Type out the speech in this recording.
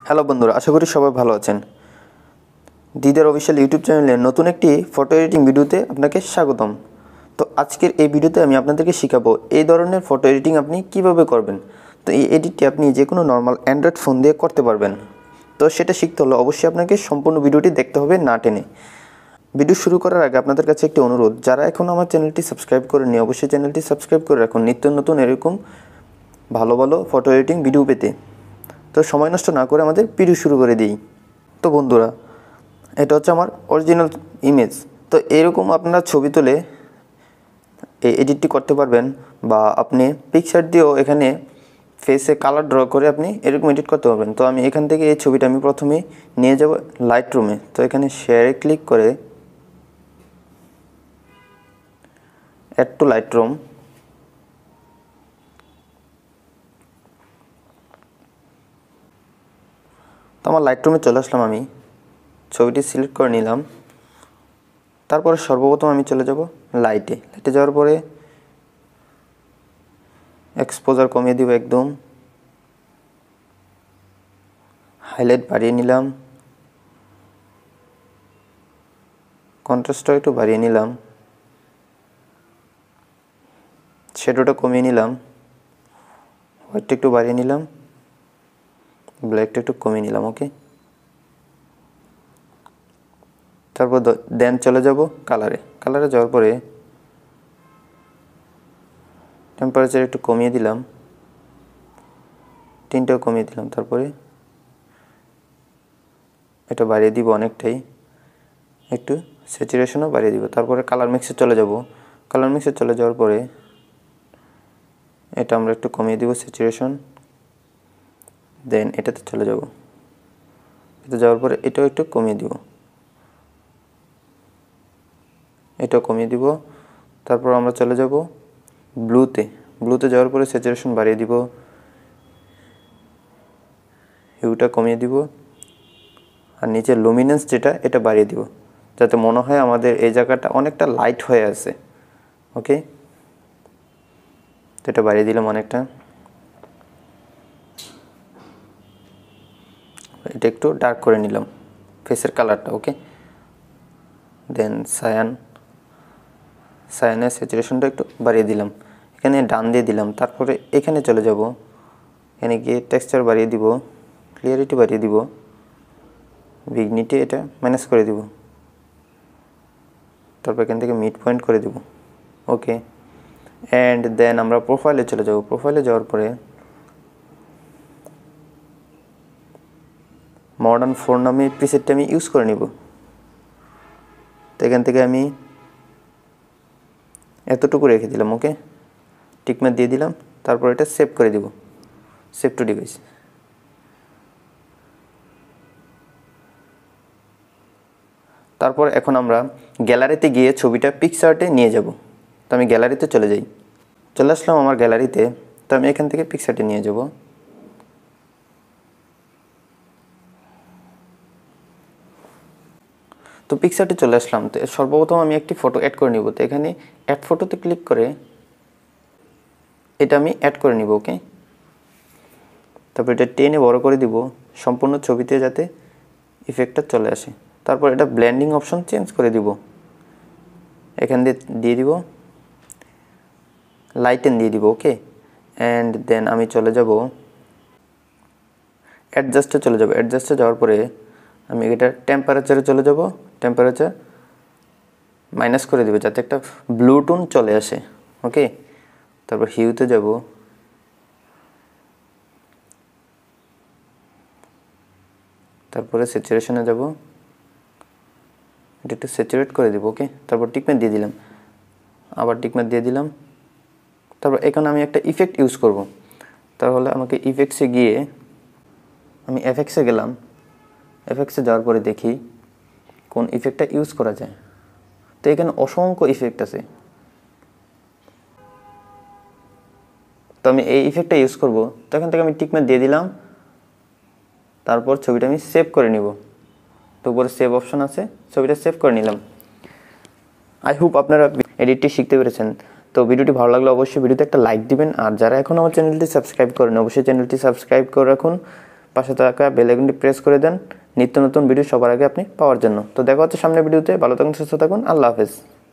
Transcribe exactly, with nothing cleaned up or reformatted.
Hello বন্ধুরা, আশা করি সবাই ভালো আছেন। দিদার অফিসিয়াল ইউটিউব চ্যানেলে নতুন একটি ফটো এডিটিং ভিডিওতে আপনাকে স্বাগতম। তো আজকের এই ভিডিওতে আমি আপনাদেরকে শেখাবো এই ধরনের ফটো এডিটিং আপনি কিভাবে করবেন। তো এই এডিটটি আপনি যে কোনো নর্মাল অ্যান্ড্রয়েড ফোন দিয়ে করতে পারবেন। তো সেটা শিখতে হলে অবশ্যই আপনাকে সম্পূর্ণ ভিডিওটি দেখতে হবে না টেনে। ভিডিও শুরু করার আগে আপনাদের কাছে একটি অনুরোধ, যারা এখন আমার চ্যানেলটি সাবস্ক্রাইব করেননি অবশ্যই চ্যানেলটি সাবস্ক্রাইব করে রাখুন নিত্য নতুন এরকম ভালো ভালো ফটো এডিটিং ভিডিও পেতে। তো সময় নষ্ট না করে আমাদের ভিডিও শুরু করে দিই। তো বন্ধুরা, এটা হচ্ছে আমার অরিজিনাল ইমেজ। তো এরকম আপনারা ছবি তুলে এই এডিটটি করতে পারবেন, বা আপনি পিকচার দিয়েও এখানে ফেসে কালার ড্র করে আপনি এরকম এডিট করতে পারবেন। তো আমি এখান থেকে এই ছবিটা আমি প্রথমে নিয়ে যাব লাইটরুমে। তো এখানে শেয়ারে ক্লিক করে অ্যাড টু লাইটরুম, তো আমার লাইটরুমে চলে আসলাম। আমি ছবিটি সিলেক্ট করে নিলাম। তারপরে সর্বপ্রথম আমি চলে যাব লাইটে। লাইটে যাওয়ার পরে এক্সপোজার কমিয়ে দিব, একদম হাইলাইট বাড়িয়ে নিলাম, কন্ট্রাস্টটা একটু বাড়িয়ে নিলাম, শ্যাডোটা কমিয়ে নিলাম, হোয়াইটটা একটু বাড়িয়ে নিলাম, ব্ল্যাকটা একটু কমিয়ে নিলাম। ওকে, তারপর দেন চলে যাব কালারে। কালারে যাওয়ার পরে টেম্পারেচার একটু কমিয়ে দিলাম, তিনটাও কমিয়ে দিলাম। তারপরে এটা বাড়িয়ে দিব অনেকটাই, একটু স্যাচুরেশনও বাড়িয়ে দিব। তারপরে কালার মিক্সে চলে যাব। কালার মিক্সে চলে যাওয়ার পরে এটা আমরা একটু কমিয়ে দিব স্যাচুরেশন। দেন এটাতে চলে যাব। এতে যাওয়ার পরে এটাও একটু কমিয়ে দিব, এটাও কমিয়ে দিব। তারপর আমরা চলে যাব ব্লুতে। ব্লুতে যাওয়ার পরে স্যাচুরেশন বাড়িয়ে দিব, হিউটা কমিয়ে দিব, আর নিচে লুমিনেন্স যেটা এটা বাড়িয়ে দিব, যাতে মনে হয় আমাদের এই জায়গাটা অনেকটা লাইট হয়ে আছে। ওকে, তো এটা বাড়িয়ে দিলাম অনেকটা। এটা একটু ডার্ক করে নিলাম ফেসের কালারটা। ওকে, দেন সায়ান সায়ানের স্যাচুরেশনটা একটু বাড়িয়ে দিলাম, এখানে ডান দিয়ে দিলাম। তারপরে এখানে চলে যাব, এখানে গিয়ে টেক্সচার বাড়িয়ে দিব, ক্লিয়ারিটি বাড়িয়ে দিব, ভিগনিটি এটা ম্যানেজ করে দিব। তারপর এখান থেকে মিড পয়েন্ট করে দিব। ওকে, অ্যান্ড দেন আমরা প্রোফাইলে চলে যাব। প্রোফাইলে যাওয়ার পরে মডার্ন ফোর নামে প্রিসেটটা আমি ইউজ করে নিব। তো এখান থেকে আমি এতটুকু রেখে দিলাম। ওকে, টিকমার্ক দিয়ে দিলাম। তারপর এটা সেভ করে দিব, সেভ টু ডিভাইস। তারপর এখন আমরা গ্যালারিতে গিয়ে ছবিটা পিকচার্টে নিয়ে যাব। তো আমি গ্যালারিতে চলে যাই। চলে আসলাম আমার গ্যালারিতে। তো আমি এখান থেকে পিকচার্টে নিয়ে যাব। তো পিকচার্টে চলে আসলাম। তো সর্বপ্রথম আমি একটি ফটো অ্যাড করে নিব। তো এখানে অ্যাড ফটোতে ক্লিক করে এটা আমি অ্যাড করে নিব। ওকে, তারপর এটা টেনে বড় করে দিব সম্পূর্ণ ছবিতে, যাতে ইফেক্টটা চলে আসে। তারপর এটা ব্লেন্ডিং অপশন চেঞ্জ করে দিব, এখান দিয়ে দিয়ে দিব লাইটেন দিয়ে দিব। ওকে, অ্যান্ড দেন আমি চলে যাব অ্যাডজাস্টে চলে যাব। অ্যাডজাস্টে যাওয়ার পরে আমি এটা টেম্পারেচারে চলে যাব। টেম্পারেচার মাইনাস করে দিব, যাতে একটা ব্লু টোন চলে আসে। ওকে, তারপর হিউতে যাব। তারপরে স্যাচুরেশনে যাব, এটা একটু স্যাচুরেট করে দেবো। ওকে, তারপর টিকমার্ক দিয়ে দিলাম, আবার টিকমার্ক দিয়ে দিলাম। তারপর এখানে আমি একটা ইফেক্ট ইউজ করব। তাহলে আমাকে ইফেক্টসে গিয়ে আমি এফেক্টসে গেলাম। এফেক্টসে যাওয়ার পরে দেখি কোন ইফেক্টটা ইউজ করা যায়। তো এখানে অসংখ্য ইফেক্ট আছে, তো আমি এই ইফেক্টটা ইউজ করব। তো এখান থেকে আমি টিকমার্ক দিয়ে দিলাম। তারপর ছবিটা আমি সেভ করে নিব। তো উপরে সেভ অপশন আছে, ছবিটা সেভ করে নিলাম। আই হোপ আপনারা এডিটটি শিখতে পেরেছেন। তো ভিডিওটি ভালো লাগলে অবশ্যই ভিডিওতে একটা লাইক দিবেন, আর যারা এখন আমার চ্যানেলটি সাবস্ক্রাইব করেন অবশ্যই চ্যানেলটি সাবস্ক্রাইব করে রাখুন। পাশে থাকা বেল আইকনটি প্রেস করে দেন নিত্য নতুন ভিডিও সবার আগে আপনি পাওয়ার জন্য। তো দেখা হচ্ছে সামনের ভিডিওতে। ভালো থাকুন, সুস্থ থাকুন, আল্লাহ হাফেজ।